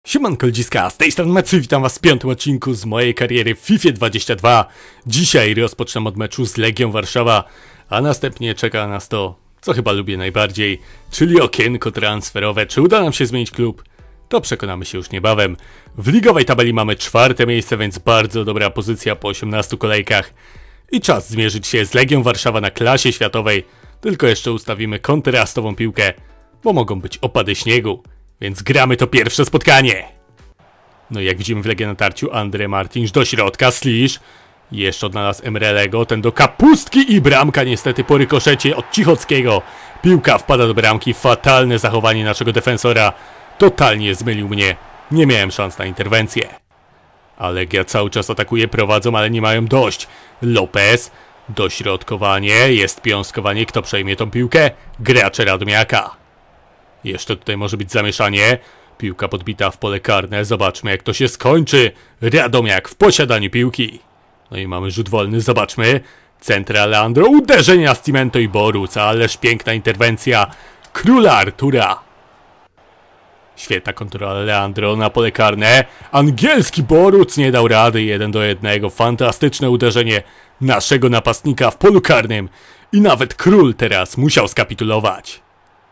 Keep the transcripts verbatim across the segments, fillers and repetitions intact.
Siemanko ludziska, z tej strony Macy, witam was w piątym odcinku z mojej kariery w FIFA dwadzieścia dwa. Dzisiaj rozpoczynam od meczu z Legią Warszawa, a następnie czeka nas to, co chyba lubię najbardziej, czyli okienko transferowe. Czy uda nam się zmienić klub? To przekonamy się już niebawem. W ligowej tabeli mamy czwarte miejsce, więc bardzo dobra pozycja po osiemnastu kolejkach. I czas zmierzyć się z Legią Warszawa na klasie światowej. Tylko jeszcze ustawimy kontrastową piłkę, bo mogą być opady śniegu. Więc gramy to pierwsze spotkanie. No i jak widzimy w Legii na tarciu, Andre Martins do środka, Slisz. Jeszcze odnalazł Emrelego, ten do Kapustki i bramka niestety po rykoszecie od Cichockiego. Piłka wpada do bramki, fatalne zachowanie naszego defensora. Totalnie zmylił mnie, nie miałem szans na interwencję. A Legia cały czas atakuje, prowadzą, ale nie mają dość. Lopez, dośrodkowanie, jest piąskowanie, kto przejmie tą piłkę? Gracze Radomiaka. Jeszcze tutaj może być zamieszanie. Piłka podbita w pole karne. Zobaczmy, jak to się skończy. Radomiak w posiadaniu piłki. No i mamy rzut wolny, zobaczmy. Centra Leandro, uderzenie na Cimento i Boruc. Ależ piękna interwencja króla Artura. Świetna kontrola Leandro na pole karne. Angielski Boruc nie dał rady. Jeden do jednego. Fantastyczne uderzenie naszego napastnika w polu karnym. I nawet król teraz musiał skapitulować.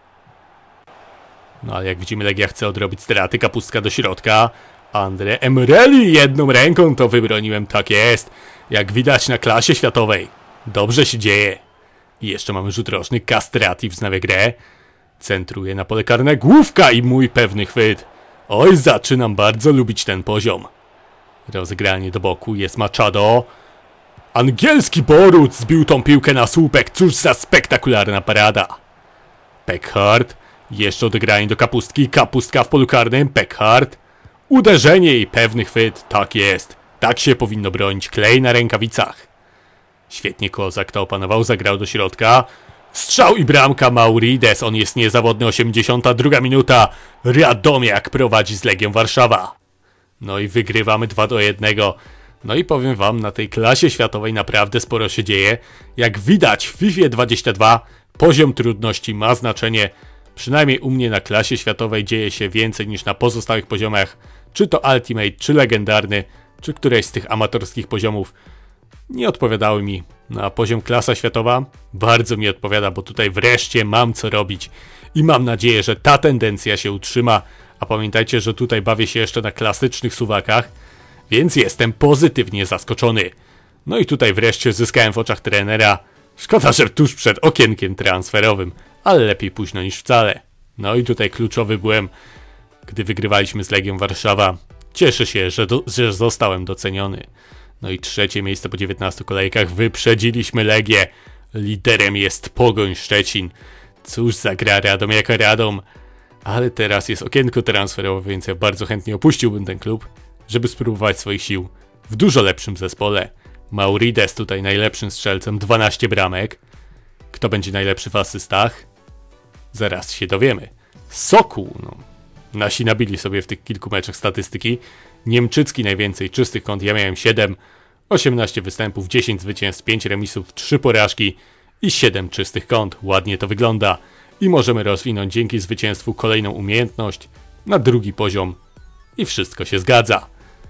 No ale jak widzimy, Legia chce odrobić straty. Kapustka do środka. Andre Emreli jedną ręką to wybroniłem, tak jest. Jak widać na klasie światowej. Dobrze się dzieje. I jeszcze mamy rzut rożny. Castrati wznawia grę. Centruje na pole karne. Główka i mój pewny chwyt. Oj, zaczynam bardzo lubić ten poziom. Rozegranie do boku. Jest Machado. Angielski Boruc zbił tą piłkę na słupek. Cóż za spektakularna parada. Peckhardt. Jeszcze odegranie do Kapustki. Kapustka w polu karnym. Peckhardt. Uderzenie i pewny chwyt. Tak jest. Tak się powinno bronić. Klej na rękawicach. Świetnie Kozak to opanował. Zagrał do środka. Strzał i bramka Maurides. On jest niezawodny. osiemdziesiąta druga minuta. Radomiak prowadzi z Legią Warszawa. No i wygrywamy dwa do jednego. No i powiem wam, na tej klasie światowej naprawdę sporo się dzieje. Jak widać w FIFA dwadzieścia dwa poziom trudności ma znaczenie. Przynajmniej u mnie na klasie światowej dzieje się więcej niż na pozostałych poziomach. Czy to Ultimate, czy Legendarny, czy któreś z tych amatorskich poziomów. Nie odpowiadały mi na poziom klasa światowa. Bardzo mi odpowiada, bo tutaj wreszcie mam co robić. I mam nadzieję, że ta tendencja się utrzyma. A pamiętajcie, że tutaj bawię się jeszcze na klasycznych suwakach. Więc jestem pozytywnie zaskoczony. No i tutaj wreszcie zyskałem w oczach trenera. Szkoda, że tuż przed okienkiem transferowym. Ale lepiej późno niż wcale. No i tutaj kluczowy byłem, gdy wygrywaliśmy z Legią Warszawa. Cieszę się, że, do, że zostałem doceniony. No i trzecie miejsce po dziewiętnastu kolejkach. Wyprzedziliśmy Legię. Liderem jest Pogoń Szczecin. Cóż za gra Radom jaka Radom. Ale teraz jest okienko transferowe, więc ja bardzo chętnie opuściłbym ten klub, żeby spróbować swoich sił w dużo lepszym zespole. Maurides tutaj najlepszym strzelcem, dwanaście bramek. Kto będzie najlepszy w asystach? Zaraz się dowiemy. Sokół, no. Nasi nabili sobie w tych kilku meczach statystyki. Niemczycki najwięcej czystych kąt, ja miałem siedem. osiemnaście występów, dziesięć zwycięstw, pięć remisów, trzy porażki i siedem czystych kąt. Ładnie to wygląda. I możemy rozwinąć dzięki zwycięstwu kolejną umiejętność na drugi poziom. I wszystko się zgadza.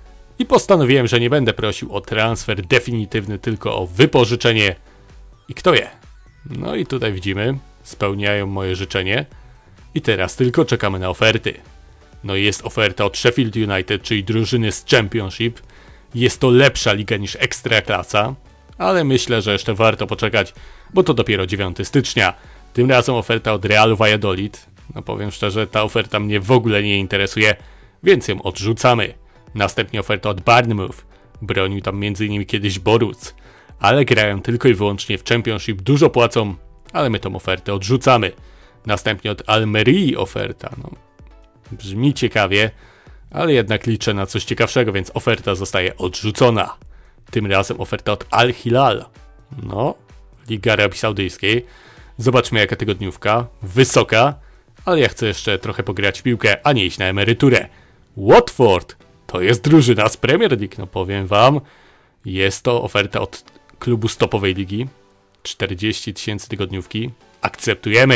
I postanowiłem, że nie będę prosił o transfer definitywny, tylko o wypożyczenie. I kto wie? No i tutaj widzimy, spełniają moje życzenie. I teraz tylko czekamy na oferty. No i jest oferta od Sheffield United, czyli drużyny z Championship. Jest to lepsza liga niż Ekstraklasa, ale myślę, że jeszcze warto poczekać, bo to dopiero dziewiątego stycznia. Tym razem oferta od Realu Valladolid. No powiem szczerze, ta oferta mnie w ogóle nie interesuje, więc ją odrzucamy. Następnie oferta od Bournemouth. Bronił tam między innymi kiedyś Boruc, ale grają tylko i wyłącznie w Championship, dużo płacą, ale my tą ofertę odrzucamy. Następnie od Almerii oferta. No, brzmi ciekawie, ale jednak liczę na coś ciekawszego, więc oferta zostaje odrzucona. Tym razem oferta od Al Hilal. No, Liga Arabii Saudyjskiej. Zobaczmy jaka tygodniówka. Wysoka, ale ja chcę jeszcze trochę pograć w piłkę, a nie iść na emeryturę. Watford to jest drużyna z Premier League, no powiem wam. Jest to oferta od klubu z topowej ligi. czterdzieści tysięcy tygodniówki. Akceptujemy.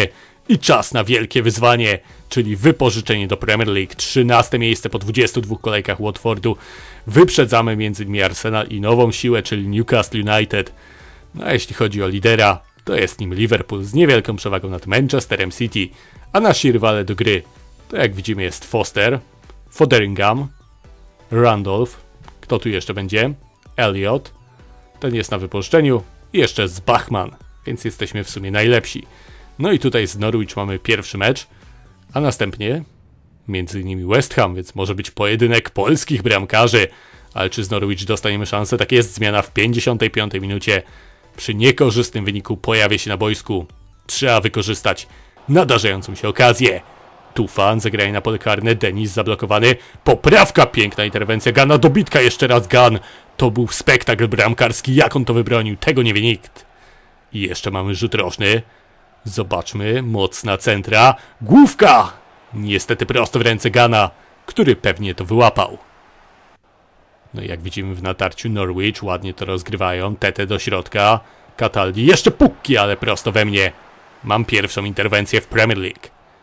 I czas na wielkie wyzwanie, czyli wypożyczenie do Premier League. trzynaste miejsce po dwudziestu dwóch kolejkach Watfordu. Wyprzedzamy między innymi Arsenal i nową siłę, czyli Newcastle United. No a jeśli chodzi o lidera, to jest nim Liverpool z niewielką przewagą nad Manchesterem City. A nasi rywale do gry, to jak widzimy jest Foster, Fotheringham, Randolph, kto tu jeszcze będzie? Elliot, ten jest na wypożyczeniu i jeszcze z Bachman, więc jesteśmy w sumie najlepsi. No i tutaj z Norwich mamy pierwszy mecz, a następnie między innymi West Ham, więc może być pojedynek polskich bramkarzy. Ale czy z Norwich dostaniemy szansę? Tak jest, zmiana w pięćdziesiątej piątej minucie. Przy niekorzystnym wyniku pojawia się na boisku. Trzeba wykorzystać nadarzającą się okazję. Tufan, zagranie na pole karne, Denis zablokowany. Poprawka, piękna interwencja Gana, dobitka jeszcze raz Gan. To był spektakl bramkarski, jak on to wybronił, tego nie wie nikt. I jeszcze mamy rzut rożny. Zobaczmy, mocna centra, główka! Niestety prosto w ręce Gana, który pewnie to wyłapał. No i jak widzimy w natarciu Norwich, ładnie to rozgrywają, Tete do środka, Cataldi, jeszcze pukki, ale prosto we mnie. Mam pierwszą interwencję w Premier League.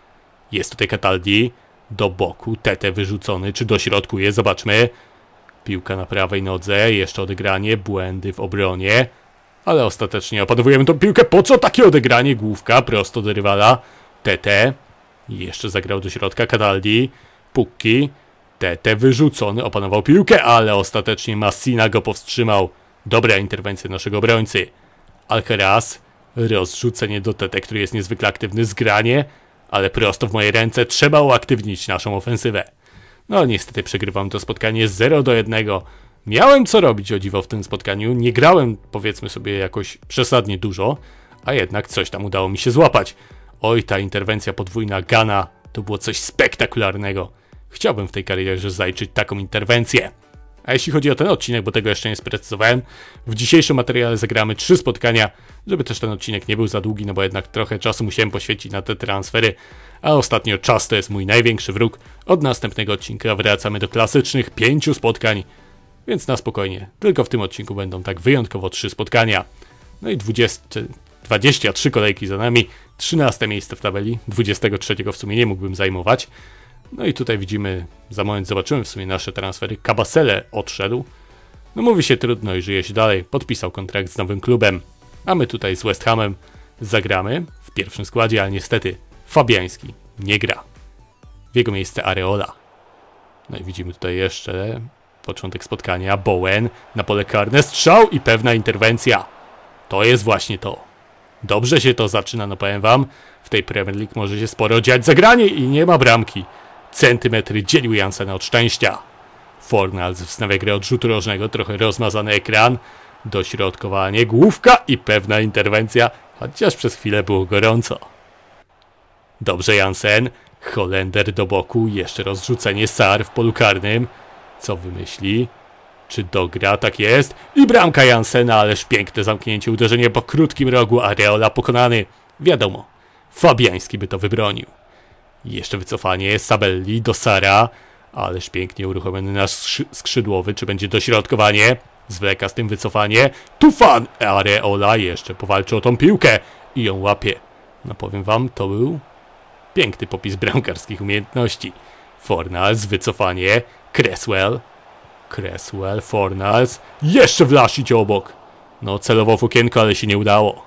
Jest tutaj Cataldi, do boku, Tete wyrzucony, czy do środku jest, zobaczmy. Piłka na prawej nodze, jeszcze odegranie, błędy w obronie. Ale ostatecznie opanowujemy tą piłkę, po co takie odegranie? Główka, prosto do rywala, Tete. Jeszcze zagrał do środka Cataldi, pukki. Tete wyrzucony, opanował piłkę, ale ostatecznie Massina go powstrzymał. Dobra interwencja naszego obrońcy. Alcaraz, rozrzucenie do Tete, który jest niezwykle aktywny, zgranie, ale prosto w moje ręce, trzeba uaktywnić naszą ofensywę. No niestety przegrywam to spotkanie zero do jednego. Miałem co robić, o dziwo, w tym spotkaniu, nie grałem, powiedzmy sobie, jakoś przesadnie dużo, a jednak coś tam udało mi się złapać. Oj, ta interwencja podwójna Gana, to było coś spektakularnego. Chciałbym w tej karierze zaliczyć taką interwencję. A jeśli chodzi o ten odcinek, bo tego jeszcze nie sprecyzowałem, w dzisiejszym materiale zagramy trzy spotkania, żeby też ten odcinek nie był za długi, no bo jednak trochę czasu musiałem poświęcić na te transfery, a ostatnio czas to jest mój największy wróg. Od następnego odcinka wracamy do klasycznych pięciu spotkań, więc na spokojnie, tylko w tym odcinku będą tak wyjątkowo trzy spotkania. No i dwadzieścia, dwadzieścia trzy kolejki za nami, trzynaste miejsce w tabeli, dwudziestego trzeciego w sumie nie mógłbym zajmować. No i tutaj widzimy, za moment zobaczymy w sumie nasze transfery. Kabasele odszedł. No mówi się trudno i żyje się dalej. Podpisał kontrakt z nowym klubem. A my tutaj z West Hamem zagramy w pierwszym składzie, ale niestety Fabiański nie gra. W jego miejsce Areola. No i widzimy tutaj jeszcze początek spotkania. Bowen na pole karne, strzał i pewna interwencja. To jest właśnie to. Dobrze się to zaczyna, no powiem wam. W tej Premier League może się sporo dziać. Zagranie i nie ma bramki. Centymetry dzielił Jansena od szczęścia. Fornals wznawia grę od rzutu rożnego, trochę rozmazany ekran. Dośrodkowanie, główka i pewna interwencja, chociaż przez chwilę było gorąco. Dobrze Jansen, Holender do boku, jeszcze rozrzucenie, Sar w polu karnym. Co wymyśli? Czy dogra? Tak jest. I bramka Jansena, ależ piękne zamknięcie, uderzenie po krótkim rogu, Areola pokonany. Wiadomo, Fabiański by to wybronił. Jeszcze wycofanie, Sabelli do Sara, ależ pięknie uruchomiony nasz skrzydłowy, czy będzie dośrodkowanie, zwleka z tym wycofanie, Tufan, Areola jeszcze powalczy o tą piłkę i ją łapie. No powiem wam, to był piękny popis bramkarskich umiejętności. Fornals, wycofanie, Cresswell, Cresswell, Fornals, jeszcze Vlasic obok. No celowo w okienko, ale się nie udało.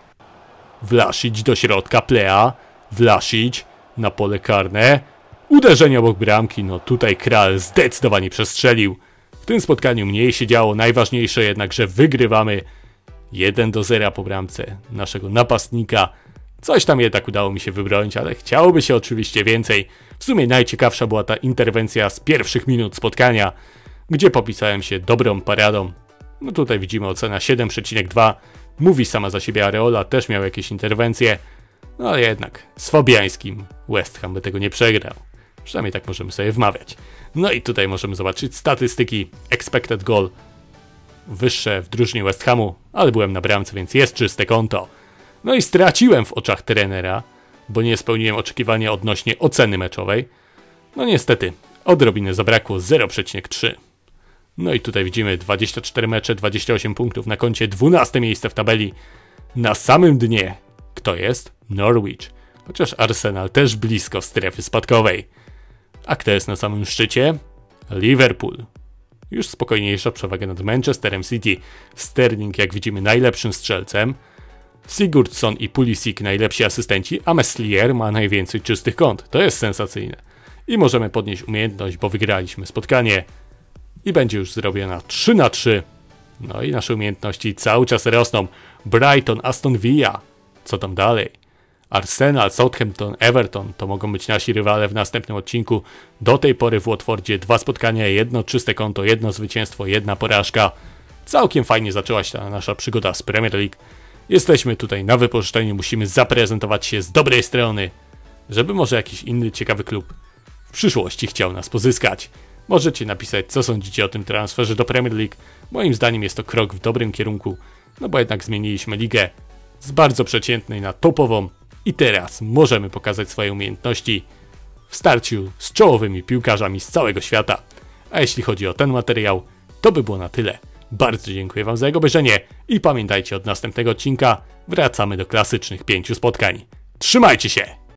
Vlasic do środka, Plea, Vlasic na pole karne, uderzenie obok bramki, no tutaj Kral zdecydowanie przestrzelił. W tym spotkaniu mniej się działo, najważniejsze jednak, że wygrywamy jeden do zera po bramce naszego napastnika. Coś tam jednak udało mi się wybronić, ale chciałoby się oczywiście więcej. W sumie najciekawsza była ta interwencja z pierwszych minut spotkania, gdzie popisałem się dobrą paradą. No tutaj widzimy ocena siedem przecinek dwa. Mówi sama za siebie, Areola też miał jakieś interwencje. No ale jednak z Fabiańskim West Ham by tego nie przegrał. Przynajmniej tak możemy sobie wmawiać. No i tutaj możemy zobaczyć statystyki expected goal. Wyższe w drużynie West Hamu, ale byłem na bramce, więc jest czyste konto. No i straciłem w oczach trenera, bo nie spełniłem oczekiwania odnośnie oceny meczowej. No niestety, odrobinę zabrakło, zero przecinek trzy. No i tutaj widzimy dwadzieścia cztery mecze, dwadzieścia osiem punktów na koncie, dwunaste miejsce w tabeli. Na samym dnie, kto jest? Norwich. chociaż Arsenal też blisko strefy spadkowej. A kto jest na samym szczycie? Liverpool. Już spokojniejsza przewaga nad Manchesterem City. Sterling, jak widzimy, najlepszym strzelcem. Sigurdsson i Pulisic najlepsi asystenci, a Meslier ma najwięcej czystych kąt. To jest sensacyjne. I możemy podnieść umiejętność, bo wygraliśmy spotkanie. I będzie już zrobiona trzy na trzy. No i nasze umiejętności cały czas rosną. Brighton, Aston Villa. Co tam dalej? Arsenal, Southampton, Everton to mogą być nasi rywale w następnym odcinku. Do tej pory w Watfordzie dwa spotkania, jedno czyste konto, jedno zwycięstwo, jedna porażka. Całkiem fajnie zaczęła się ta nasza przygoda z Premier League. Jesteśmy tutaj na wypożyczeniu, musimy zaprezentować się z dobrej strony, żeby może jakiś inny ciekawy klub w przyszłości chciał nas pozyskać. Możecie napisać, co sądzicie o tym transferze do Premier League. Moim zdaniem jest to krok w dobrym kierunku, no bo jednak zmieniliśmy ligę z bardzo przeciętnej na topową i teraz możemy pokazać swoje umiejętności w starciu z czołowymi piłkarzami z całego świata. A jeśli chodzi o ten materiał, to by było na tyle. Bardzo dziękuję wam za jego obejrzenie i pamiętajcie, od następnego odcinka wracamy do klasycznych pięciu spotkań. Trzymajcie się!